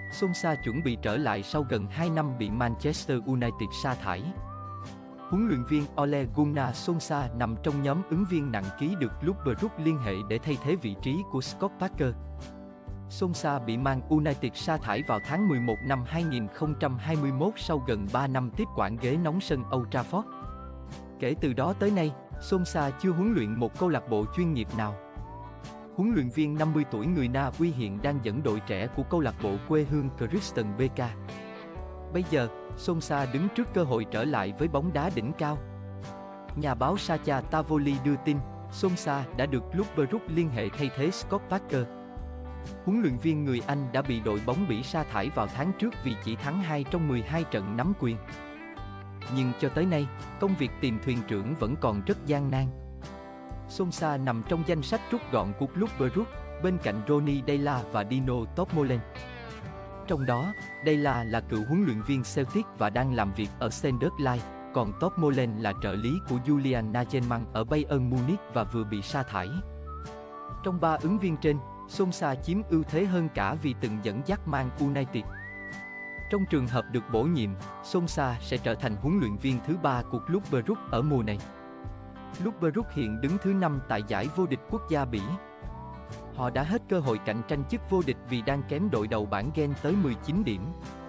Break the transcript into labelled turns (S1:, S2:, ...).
S1: Solskjaer chuẩn bị trở lại sau gần 2 năm bị Manchester United sa thải. Huấn luyện viên Ole Gunnar Solskjaer nằm trong nhóm ứng viên nặng ký được Club Brugge liên hệ để thay thế vị trí của Scott Parker. Solskjaer bị Man United sa thải vào tháng 11 năm 2021 sau gần 3 năm tiếp quản ghế nóng sân Old Trafford. Kể từ đó tới nay, Solskjaer chưa huấn luyện một câu lạc bộ chuyên nghiệp nào. Huấn luyện viên 50 tuổi người Na Uy hiện đang dẫn đội trẻ của câu lạc bộ quê hương Crystal BK. Bây giờ, Solskjaer đứng trước cơ hội trở lại với bóng đá đỉnh cao. Nhà báo Sacha Tavoli đưa tin, Solskjaer đã được Club Brugge liên hệ thay thế Scott Parker. Huấn luyện viên người Anh đã bị đội bóng Bỉ sa thải vào tháng trước vì chỉ thắng 2 trong 12 trận nắm quyền. Nhưng cho tới nay, công việc tìm thuyền trưởng vẫn còn rất gian nan. Solskjaer nằm trong danh sách rút gọn của Club Brugge, bên cạnh Ronny Deila và Dino Tourmalin. Trong đó, Deila là cựu huấn luyện viên Celtic và đang làm việc ở Sunderland, còn Tourmalin là trợ lý của Julian Nagelsmann ở Bayern Munich và vừa bị sa thải. Trong 3 ứng viên trên, Solskjaer chiếm ưu thế hơn cả vì từng dẫn dắt Man United. Trong trường hợp được bổ nhiệm, Solskjaer sẽ trở thành huấn luyện viên thứ 3 của Club Brugge ở mùa này. Club Brugge hiện đứng thứ 5 tại giải vô địch quốc gia Bỉ. Họ đã hết cơ hội cạnh tranh chức vô địch vì đang kém đội đầu bảng Genk tới 19 điểm.